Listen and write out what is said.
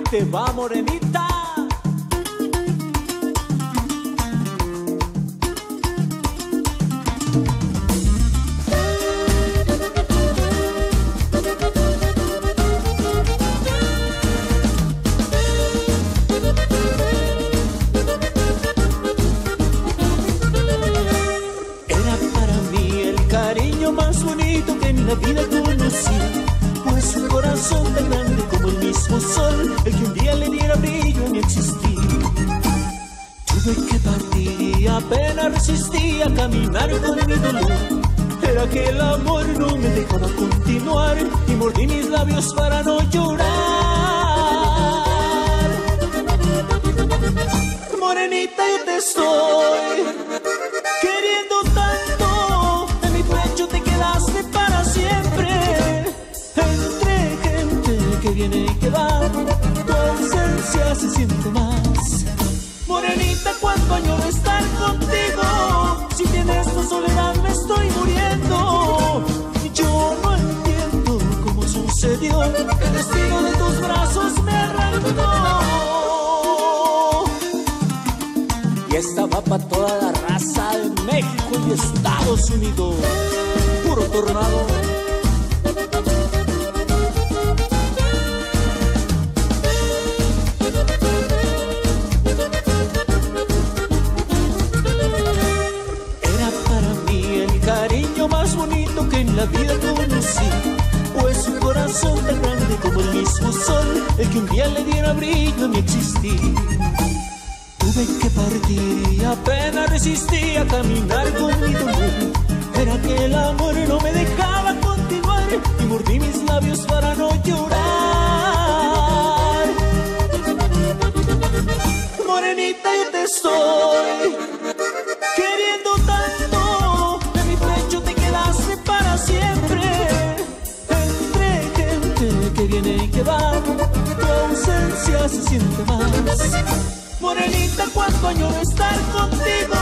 te va, morenita. Más bonito que en la vida conocí, pues un corazón tan grande como el mismo sol, el que un día le diera brillo a mi existir. Tuve que partir y apenas resistí a caminar con mi dolor. Era que el amor no me dejaba continuar y mordí mis labios para no llorar. Morenita, yo te estoy queriendo tanto. Te quedaste para siempre. Entre gente que viene y que va, tu ausencia se siente más. Morenita, cuánto añoro estar contigo. Si tienes tu soledad me estoy muriendo. Y yo no entiendo cómo sucedió. El destino de tus brazos me arrancó. Y esta va para toda la raza de México y Estados Unidos. Puro tornado. Era para mí el cariño más bonito que en la vida conocí, pues un corazón tan grande como el mismo sol, el que un día le diera brillo a mi existir. Tuve que partir y apenas resistí a caminar con mi dolor. Era que el amor no me dejaba continuar y mordí mis labios para no llorar. Morenita, yo te estoy queriendo tanto. De mi pecho te quedaste para siempre. Entre gente que viene y que va, tu ausencia se siente más. Morenita, cuánto añoro estar contigo.